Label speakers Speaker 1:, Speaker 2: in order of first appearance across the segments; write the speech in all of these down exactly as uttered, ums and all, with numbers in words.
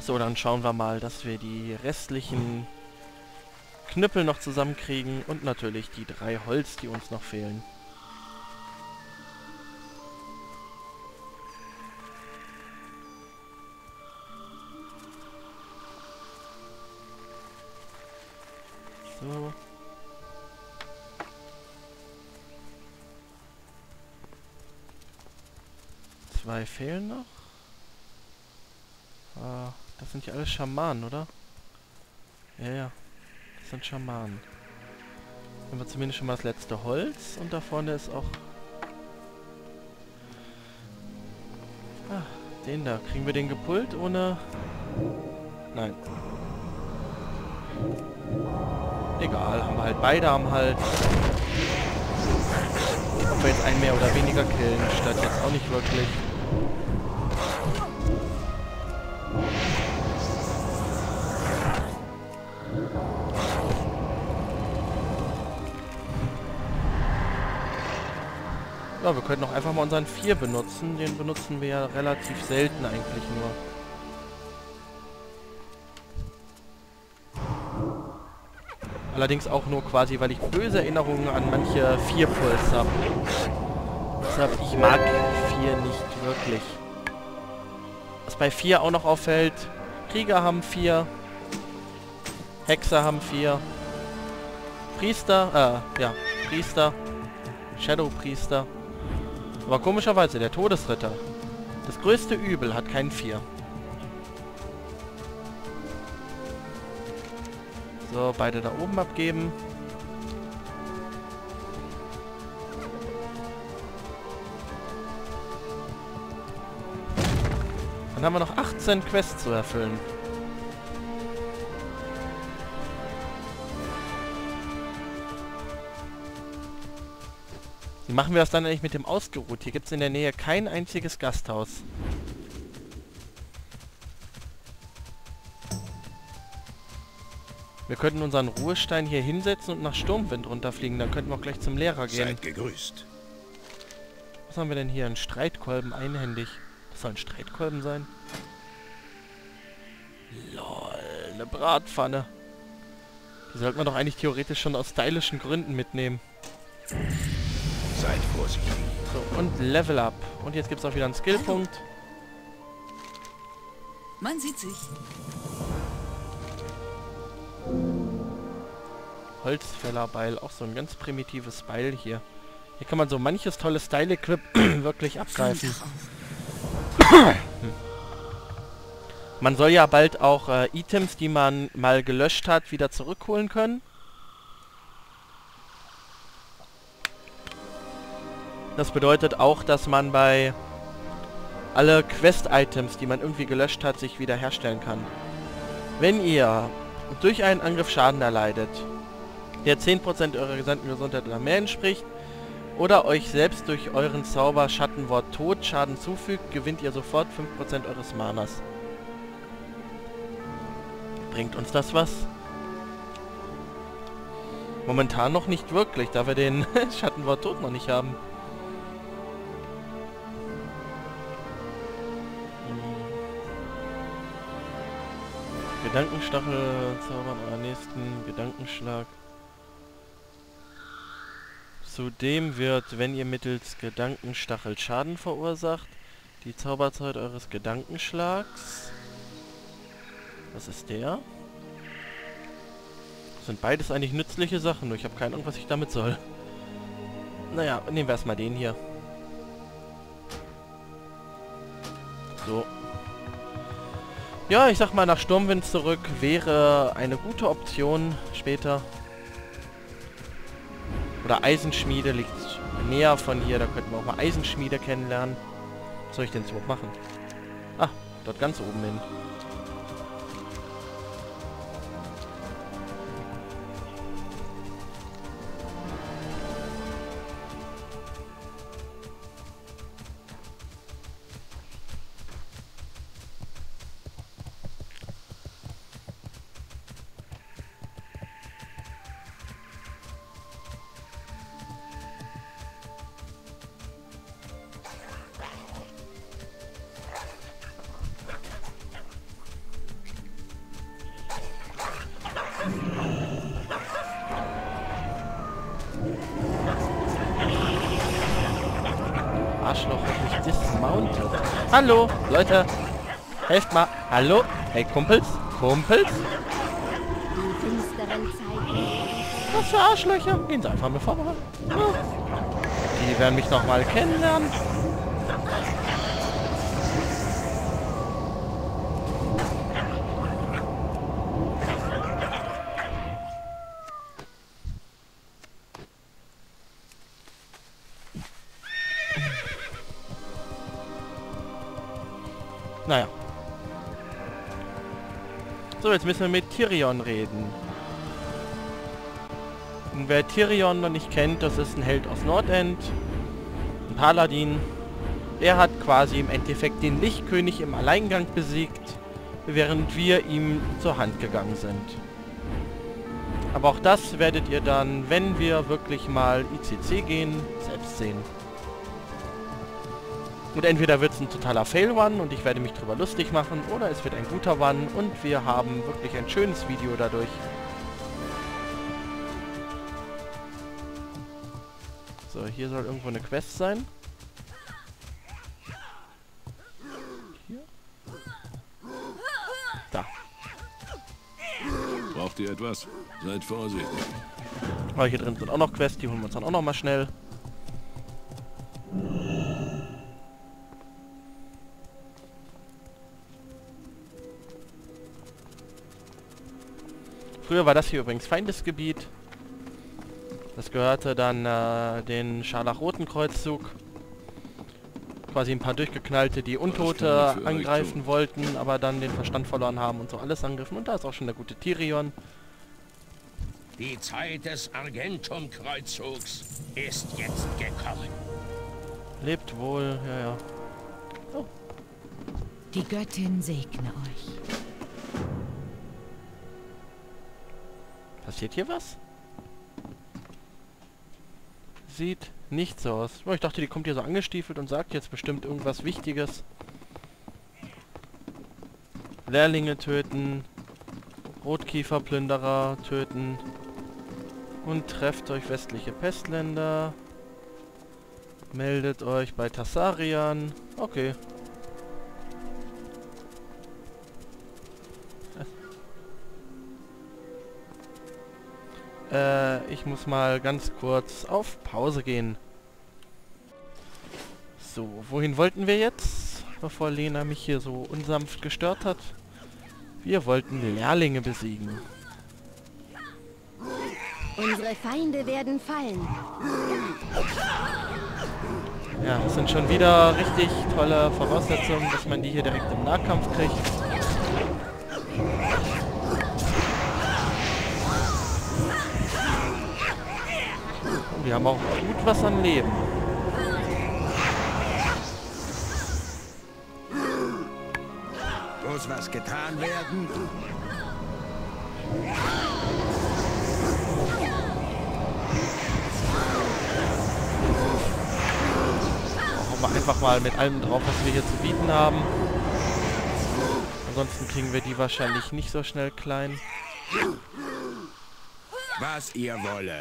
Speaker 1: So, dann schauen wir mal, dass wir die restlichen Knüppel noch zusammenkriegen und natürlich die drei Holz, die uns noch fehlen. So. Zwei fehlen noch. Ah, das sind ja alles Schamanen, oder? Ja, ja. Das sind Schamanen. Haben wir zumindest schon mal das letzte Holz. Und da vorne ist auch... Ah, den da. Kriegen wir den gepult ohne... Nein. Egal, haben wir halt beide am Hals. Ob wir jetzt einen mehr oder weniger killen, statt jetzt auch nicht wirklich. Ja, wir könnten auch einfach mal unseren vier benutzen. Den benutzen wir ja relativ selten eigentlich nur. Allerdings auch nur quasi, weil ich böse Erinnerungen an manche vier Puls habe. Deshalb, ich mag vier nicht wirklich. Was bei vier auch noch auffällt, Krieger haben vier, Hexer haben vier, Priester, äh, ja, Priester, Shadow-Priester. Aber komischerweise, der Todesritter, das größte Übel, hat keinen vier. So, beide da oben abgeben. Dann haben wir noch achtzehn Quests zu erfüllen. Wie machen wir das dann eigentlich mit dem Ausgeruht? Hier gibt es in der Nähe kein einziges Gasthaus. Wir könnten unseren Ruhestein hier hinsetzen und nach Sturmwind runterfliegen. Dann könnten wir auch gleich zum Lehrer gehen.
Speaker 2: Seid gegrüßt.
Speaker 1: Was haben wir denn hier? Ein Streitkolben einhändig. Das soll ein Streitkolben sein? Lol, eine Bratpfanne. Die sollte man doch eigentlich theoretisch schon aus stylischen Gründen mitnehmen.
Speaker 2: Seid vorsichtig.
Speaker 1: So, und Level Up. Und jetzt gibt es auch wieder einen Skillpunkt.
Speaker 3: Man sieht sich.
Speaker 1: Holzfällerbeil, auch so ein ganz primitives Beil hier. Hier kann man so manches tolle Style-Equip wirklich abgreifen. Man soll ja bald auch äh, Items, die man mal gelöscht hat, wieder zurückholen können. Das bedeutet auch, dass man bei alle Quest-Items, die man irgendwie gelöscht hat, sich wieder herstellen kann. Wenn ihr durch einen Angriff Schaden erleidet, der zehn Prozent eurer gesamten Gesundheit oder mehr entspricht, oder euch selbst durch euren Zauber Schattenwort Tod Schaden zufügt, gewinnt ihr sofort fünf Prozent eures Manas. Bringt uns das was? Momentan noch nicht wirklich, da wir den Schattenwort Tod noch nicht haben. Gedankenstachel zaubern euren nächsten Gedankenschlag. Zudem wird, wenn ihr mittels Gedankenstachel Schaden verursacht, die Zauberzeit eures Gedankenschlags... Was ist der? Das sind beides eigentlich nützliche Sachen, nur ich habe keine Ahnung, was ich damit soll. Naja, nehmen wir erstmal den hier. So. Ja, ich sag mal, nach Sturmwind zurück wäre eine gute Option später. Oder Eisenschmiede liegt näher von hier, da könnten wir auch mal Eisenschmiede kennenlernen. Was soll ich denn so machen? Ah, dort ganz oben hin. Hallo, Leute. Helft mal. Hallo? Hey, Kumpels? Kumpels?
Speaker 3: Die finsteren Zeiten.
Speaker 1: Was für Arschlöcher? Gehen Sie einfach mit vorbei. Ja. Die werden mich nochmal kennenlernen. Naja. So, jetzt müssen wir mit Tyrion reden. Und wer Tyrion noch nicht kennt, das ist ein Held aus Nordend. Ein Paladin. Der hat quasi im Endeffekt den Lichtkönig im Alleingang besiegt, während wir ihm zur Hand gegangen sind. Aber auch das werdet ihr dann, wenn wir wirklich mal I C C gehen, selbst sehen. Und entweder wird es ein totaler Fail-One und ich werde mich drüber lustig machen, oder es wird ein guter One und wir haben wirklich ein schönes Video dadurch. So, hier soll irgendwo eine Quest sein. Hier? Da.
Speaker 2: Braucht ihr etwas? Seid vorsichtig.
Speaker 1: Aber hier drin sind auch noch Quests, die holen wir uns dann auch noch mal schnell. Früher war das hier übrigens Feindesgebiet. Das gehörte dann äh, den Scharlach-Roten-Kreuzzug. Quasi ein paar Durchgeknallte, die Untote angreifen wollten, aber dann den Verstand verloren haben und so alles angriffen. Und da ist auch schon der gute Tyrion.
Speaker 4: Die Zeit des Argentum-Kreuzzugs ist jetzt gekommen.
Speaker 1: Lebt wohl, ja, ja. Oh.
Speaker 3: Die Göttin segne euch.
Speaker 1: Passiert hier was? Sieht nicht so aus. Oh, ich dachte, die kommt hier so angestiefelt und sagt jetzt bestimmt irgendwas Wichtiges. Lehrlinge töten. Rotkieferplünderer töten. Und trefft euch westliche Pestländer. Meldet euch bei Tassarian. Okay. Äh, ich muss mal ganz kurz auf Pause gehen. So, wohin wollten wir jetzt? Bevor Lena mich hier so unsanft gestört hat. Wir wollten Lehrlinge besiegen.
Speaker 3: Unsere Feinde werden fallen.
Speaker 1: Ja, das sind schon wieder richtig tolle Voraussetzungen, dass man die hier direkt im Nahkampf kriegt. Wir haben auch gut was an Leben.
Speaker 4: Muss was getan werden?
Speaker 1: Hauen wir einfach mal mit allem drauf, was wir hier zu bieten haben. Ansonsten kriegen wir die wahrscheinlich nicht so schnell klein.
Speaker 4: Was ihr wollt.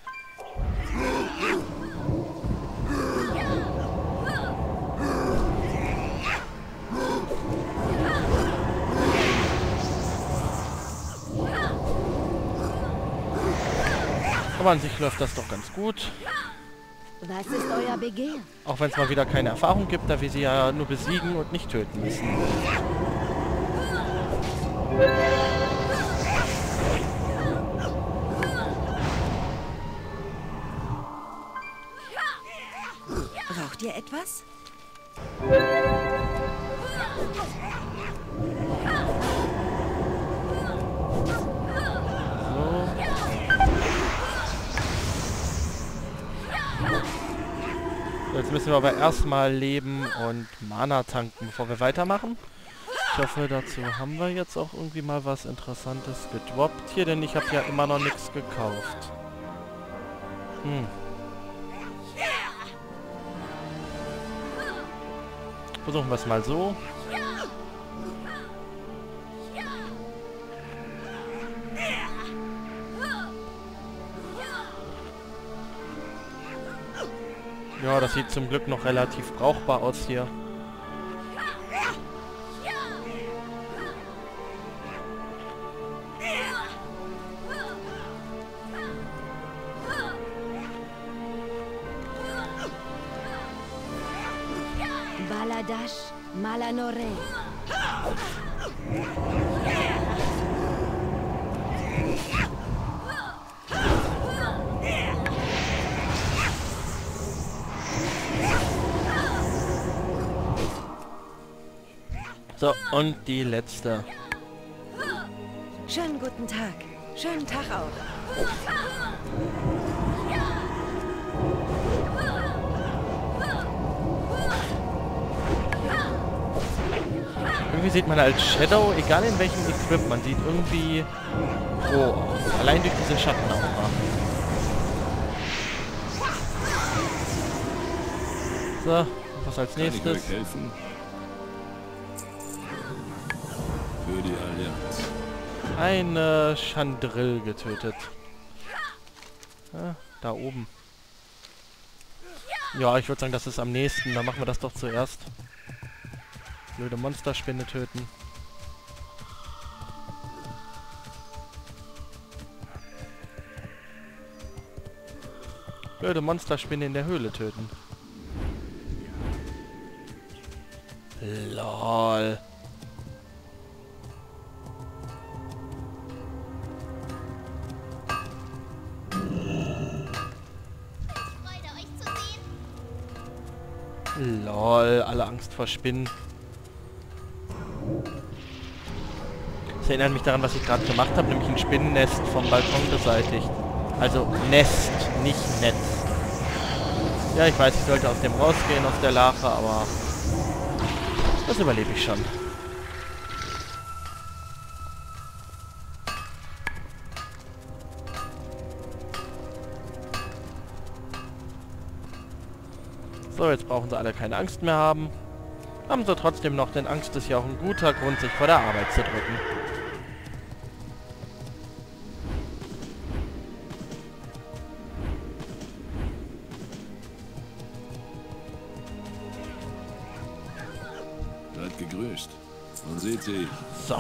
Speaker 3: Aber
Speaker 1: an sich läuft das doch ganz gut.
Speaker 3: was ist euer Begehr?
Speaker 1: Auch wenn es mal wieder keine Erfahrung gibt, da wir sie ja nur besiegen und nicht töten müssen.
Speaker 3: Braucht ihr etwas? So, jetzt müssen wir aber erstmal leben und Mana tanken, bevor wir weitermachen. Ich hoffe, dazu haben wir jetzt auch irgendwie mal was Interessantes gedroppt hier, denn ich habe ja immer noch nichts gekauft. Hm. Versuchen wir es mal so. Ja, das sieht zum Glück noch relativ brauchbar aus hier.
Speaker 5: Adash Malanore.
Speaker 1: So, und die letzte.
Speaker 5: Schönen guten Tag. Schönen Tag auch.
Speaker 1: Irgendwie sieht man als Shadow, egal in welchem Equip, man sieht irgendwie roh aus. Allein durch diese Schattenaura. So, was als
Speaker 2: Kann ich
Speaker 1: nächstes?
Speaker 2: euch helfen? Für die Allianz.
Speaker 1: Eine Chandrill getötet. Ja, da oben. Ja, ich würde sagen, das ist am nächsten. Dann machen wir das doch zuerst. Blöde Monsterspinne töten. Blöde Monsterspinne in der Höhle töten. Lol. Lol, alle Angst vor Spinnen. Das erinnert mich daran, was ich gerade gemacht habe, nämlich ein Spinnennest vom Balkon beseitigt. Also Nest, nicht Netz. Ja, ich weiß, ich sollte aus dem rausgehen, aus der Lache, aber das überlebe ich schon. So, jetzt brauchen sie alle keine Angst mehr haben. Haben sie trotzdem noch, denn Angst ist ja auch ein guter Grund, sich vor der Arbeit zu drücken.
Speaker 2: Seid gegrüßt. Man sieht sie.
Speaker 1: So.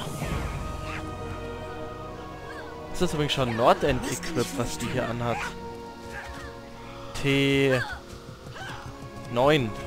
Speaker 1: Das ist übrigens schon Nordend-Equip, was die hier anhat. T neun.